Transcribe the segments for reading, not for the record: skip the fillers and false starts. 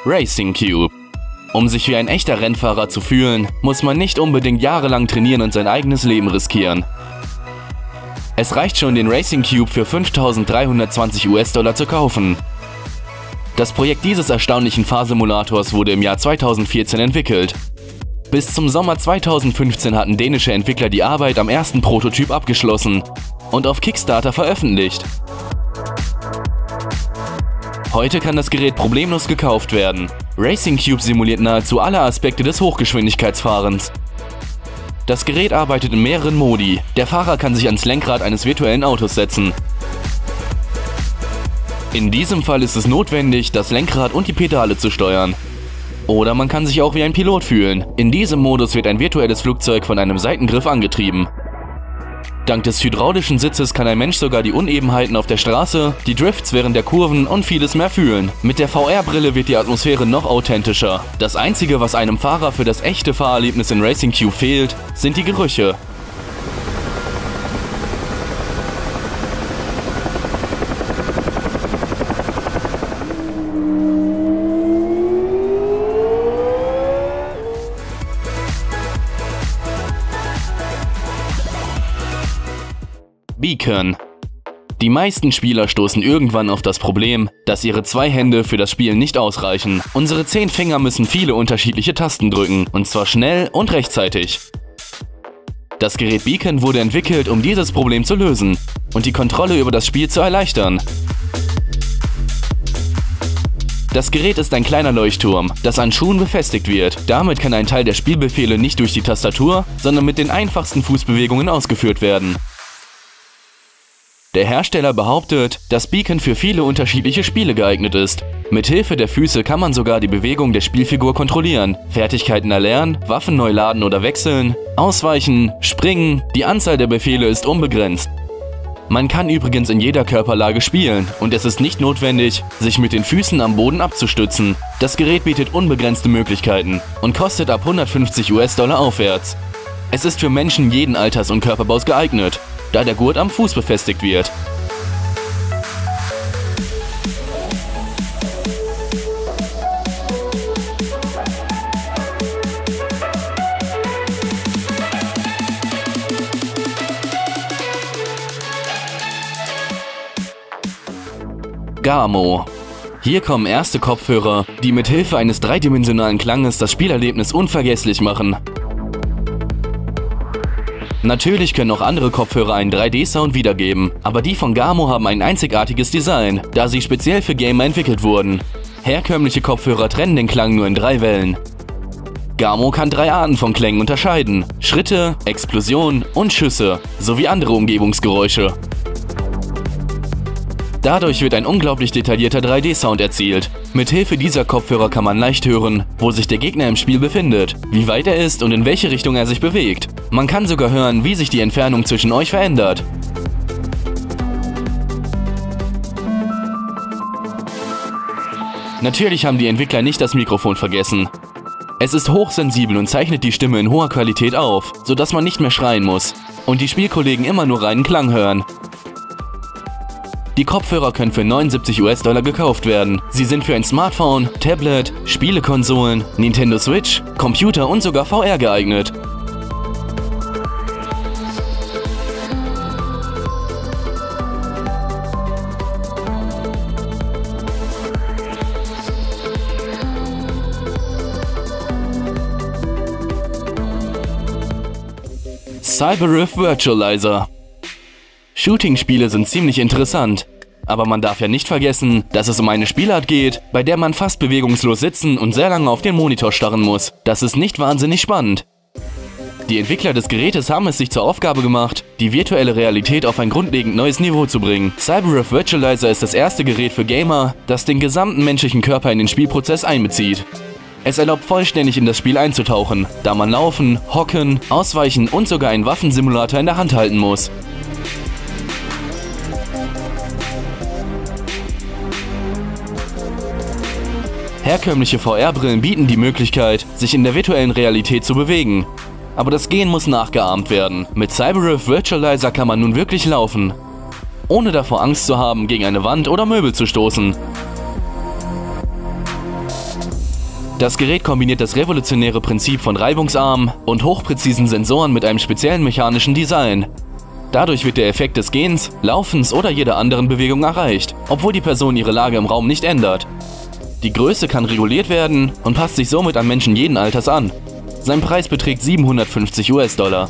Racing Cube. Um sich wie ein echter Rennfahrer zu fühlen, muss man nicht unbedingt jahrelang trainieren und sein eigenes Leben riskieren. Es reicht schon, den Racing Cube für 5.320 US-Dollar zu kaufen. Das Projekt dieses erstaunlichen Fahrsimulators wurde im Jahr 2014 entwickelt. Bis zum Sommer 2015 hatten dänische Entwickler die Arbeit am ersten Prototyp abgeschlossen und auf Kickstarter veröffentlicht. Heute kann das Gerät problemlos gekauft werden. Racing Cube simuliert nahezu alle Aspekte des Hochgeschwindigkeitsfahrens. Das Gerät arbeitet in mehreren Modi. Der Fahrer kann sich ans Lenkrad eines virtuellen Autos setzen. In diesem Fall ist es notwendig, das Lenkrad und die Pedale zu steuern. Oder man kann sich auch wie ein Pilot fühlen. In diesem Modus wird ein virtuelles Flugzeug von einem Seitengriff angetrieben. Dank des hydraulischen Sitzes kann ein Mensch sogar die Unebenheiten auf der Straße, die Drifts während der Kurven und vieles mehr fühlen. Mit der VR-Brille wird die Atmosphäre noch authentischer. Das Einzige, was einem Fahrer für das echte Fahrerlebnis in Racing Cube fehlt, sind die Gerüche. Beacon. Die meisten Spieler stoßen irgendwann auf das Problem, dass ihre 2 Hände für das Spielen nicht ausreichen. Unsere 10 Finger müssen viele unterschiedliche Tasten drücken, und zwar schnell und rechtzeitig. Das Gerät Beacon wurde entwickelt, um dieses Problem zu lösen und die Kontrolle über das Spiel zu erleichtern. Das Gerät ist ein kleiner Leuchtturm, das an Schuhen befestigt wird. Damit kann ein Teil der Spielbefehle nicht durch die Tastatur, sondern mit den einfachsten Fußbewegungen ausgeführt werden. Der Hersteller behauptet, dass Beacon für viele unterschiedliche Spiele geeignet ist. Mithilfe der Füße kann man sogar die Bewegung der Spielfigur kontrollieren, Fertigkeiten erlernen, Waffen neu laden oder wechseln, ausweichen, springen, die Anzahl der Befehle ist unbegrenzt. Man kann übrigens in jeder Körperlage spielen und es ist nicht notwendig, sich mit den Füßen am Boden abzustützen. Das Gerät bietet unbegrenzte Möglichkeiten und kostet ab 150 US-Dollar aufwärts. Es ist für Menschen jeden Alters und Körperbaus geeignet, da der Gurt am Fuß befestigt wird. Gamo. Hier kommen erste Kopfhörer, die mit Hilfe eines dreidimensionalen Klanges das Spielerlebnis unvergesslich machen. Natürlich können auch andere Kopfhörer einen 3D-Sound wiedergeben, aber die von Gamo haben ein einzigartiges Design, da sie speziell für Gamer entwickelt wurden. Herkömmliche Kopfhörer trennen den Klang nur in 3 Wellen. Gamo kann 3 Arten von Klängen unterscheiden: Schritte, Explosionen und Schüsse, sowie andere Umgebungsgeräusche. Dadurch wird ein unglaublich detaillierter 3D-Sound erzielt. Mithilfe dieser Kopfhörer kann man leicht hören, wo sich der Gegner im Spiel befindet, wie weit er ist und in welche Richtung er sich bewegt. Man kann sogar hören, wie sich die Entfernung zwischen euch verändert. Natürlich haben die Entwickler nicht das Mikrofon vergessen. Es ist hochsensibel und zeichnet die Stimme in hoher Qualität auf, sodass man nicht mehr schreien muss und die Spielkollegen immer nur reinen Klang hören. Die Kopfhörer können für 79 US-Dollar gekauft werden. Sie sind für ein Smartphone, Tablet, Spielekonsolen, Nintendo Switch, Computer und sogar VR geeignet. Cyberriff Virtualizer. Shooting-Spiele sind ziemlich interessant, aber man darf ja nicht vergessen, dass es um eine Spielart geht, bei der man fast bewegungslos sitzen und sehr lange auf den Monitor starren muss. Das ist nicht wahnsinnig spannend. Die Entwickler des Gerätes haben es sich zur Aufgabe gemacht, die virtuelle Realität auf ein grundlegend neues Niveau zu bringen. Cyberriff Virtualizer ist das erste Gerät für Gamer, das den gesamten menschlichen Körper in den Spielprozess einbezieht. Es erlaubt vollständig in das Spiel einzutauchen, da man laufen, hocken, ausweichen und sogar einen Waffensimulator in der Hand halten muss. Herkömmliche VR-Brillen bieten die Möglichkeit, sich in der virtuellen Realität zu bewegen. Aber das Gehen muss nachgeahmt werden. Mit Cyberriff Virtualizer kann man nun wirklich laufen, ohne davor Angst zu haben, gegen eine Wand oder Möbel zu stoßen. Das Gerät kombiniert das revolutionäre Prinzip von reibungsarmen und hochpräzisen Sensoren mit einem speziellen mechanischen Design. Dadurch wird der Effekt des Gehens, Laufens oder jeder anderen Bewegung erreicht, obwohl die Person ihre Lage im Raum nicht ändert. Die Größe kann reguliert werden und passt sich somit an Menschen jeden Alters an. Sein Preis beträgt 750 US-Dollar.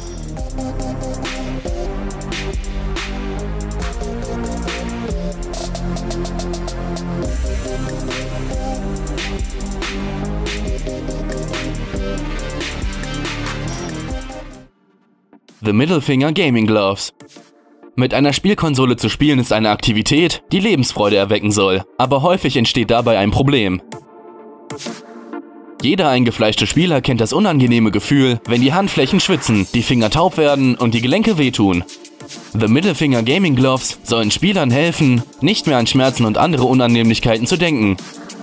The Middle Finger Gaming Gloves. Mit einer Spielkonsole zu spielen ist eine Aktivität, die Lebensfreude erwecken soll, aber häufig entsteht dabei ein Problem. Jeder eingefleischte Spieler kennt das unangenehme Gefühl, wenn die Handflächen schwitzen, die Finger taub werden und die Gelenke wehtun. The Middle Finger Gaming Gloves sollen Spielern helfen, nicht mehr an Schmerzen und andere Unannehmlichkeiten zu denken.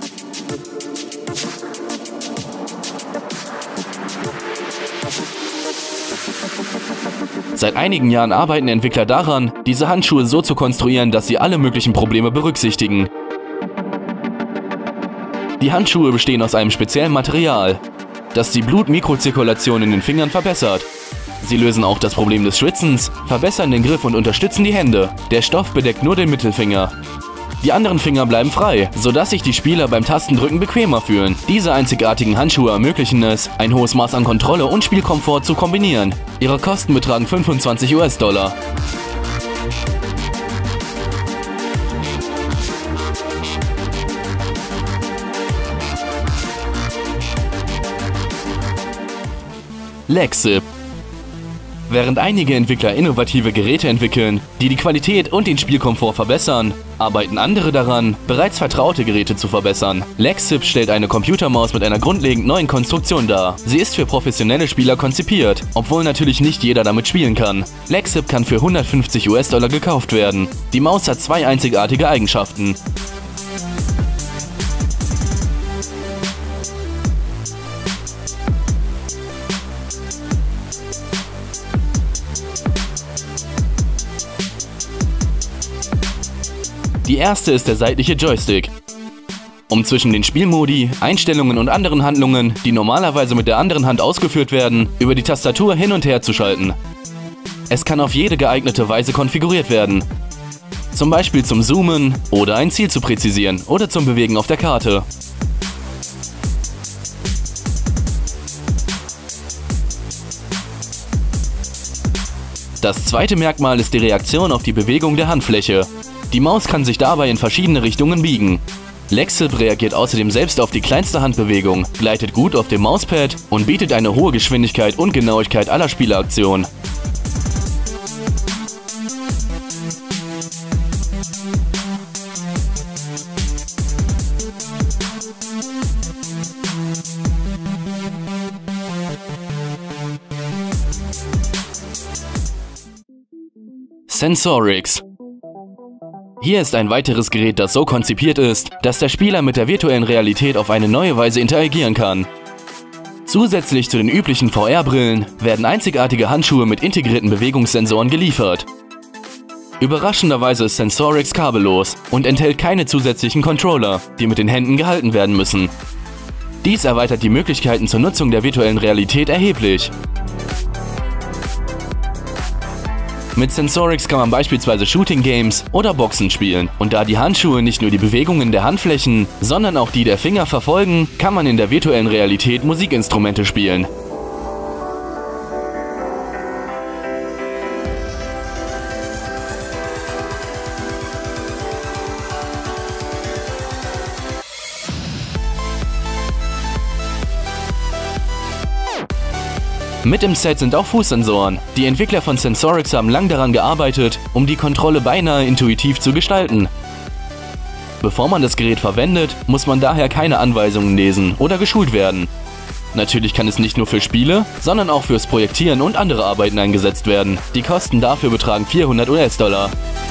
Seit einigen Jahren arbeiten Entwickler daran, diese Handschuhe so zu konstruieren, dass sie alle möglichen Probleme berücksichtigen. Die Handschuhe bestehen aus einem speziellen Material, das die Blutmikrozirkulation in den Fingern verbessert. Sie lösen auch das Problem des Schwitzens, verbessern den Griff und unterstützen die Hände. Der Stoff bedeckt nur den Mittelfinger. Die anderen Finger bleiben frei, sodass sich die Spieler beim Tastendrücken bequemer fühlen. Diese einzigartigen Handschuhe ermöglichen es, ein hohes Maß an Kontrolle und Spielkomfort zu kombinieren. Ihre Kosten betragen 25 US-Dollar. Lexip. Während einige Entwickler innovative Geräte entwickeln, die die Qualität und den Spielkomfort verbessern, arbeiten andere daran, bereits vertraute Geräte zu verbessern. Lexip stellt eine Computermaus mit einer grundlegend neuen Konstruktion dar. Sie ist für professionelle Spieler konzipiert, obwohl natürlich nicht jeder damit spielen kann. Lexip kann für 150 US-Dollar gekauft werden. Die Maus hat zwei einzigartige Eigenschaften. Die erste ist der seitliche Joystick. Um zwischen den Spielmodi, Einstellungen und anderen Handlungen, die normalerweise mit der anderen Hand ausgeführt werden, über die Tastatur hin und her zu schalten. Es kann auf jede geeignete Weise konfiguriert werden. Zum Beispiel zum Zoomen oder ein Ziel zu präzisieren oder zum Bewegen auf der Karte. Das zweite Merkmal ist die Reaktion auf die Bewegung der Handfläche. Die Maus kann sich dabei in verschiedene Richtungen biegen. Lexip reagiert außerdem selbst auf die kleinste Handbewegung, gleitet gut auf dem Mauspad und bietet eine hohe Geschwindigkeit und Genauigkeit aller Spieleraktionen. Sensorix. Hier ist ein weiteres Gerät, das so konzipiert ist, dass der Spieler mit der virtuellen Realität auf eine neue Weise interagieren kann. Zusätzlich zu den üblichen VR-Brillen werden einzigartige Handschuhe mit integrierten Bewegungssensoren geliefert. Überraschenderweise ist Sensorix kabellos und enthält keine zusätzlichen Controller, die mit den Händen gehalten werden müssen. Dies erweitert die Möglichkeiten zur Nutzung der virtuellen Realität erheblich. Mit Sensorix kann man beispielsweise Shooting Games oder Boxen spielen. Und da die Handschuhe nicht nur die Bewegungen der Handflächen, sondern auch die der Finger verfolgen, kann man in der virtuellen Realität Musikinstrumente spielen. Mit im Set sind auch Fußsensoren. Die Entwickler von Sensorix haben lang daran gearbeitet, um die Kontrolle beinahe intuitiv zu gestalten. Bevor man das Gerät verwendet, muss man daher keine Anweisungen lesen oder geschult werden. Natürlich kann es nicht nur für Spiele, sondern auch fürs Projektieren und andere Arbeiten eingesetzt werden. Die Kosten dafür betragen 400 US-Dollar.